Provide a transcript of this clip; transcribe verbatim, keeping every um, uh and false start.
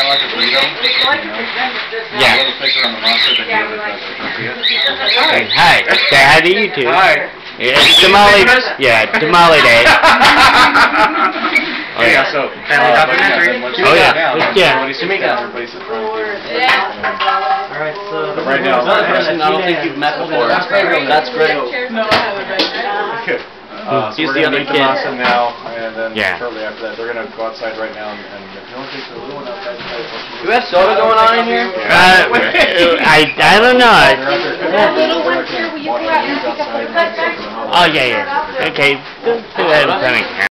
kind of like a burrito. Yeah. A little thicker on the mustard than the other tortillas. Hey, hi. Say hi to you two. Hi. Yeah, it's tamale. Yeah, tamale day. Oh yeah, so family Uh, documentary. Oh yeah, yeah. What do you think? Everybody's Alright, so But right now, another person I don't think you've met before. That's great. No, I haven't. Good. Uh, so He's we're the gonna other make the kid. masa now, and then Yeah. shortly after that, they're gonna go outside right now, and, and if you don't think so, we're going outside. Do we have soda going on in here? Uh, I I don't know. That little one here, will you go out and pick up the cut back? Oh yeah, yeah. Okay, go go ahead and put it in.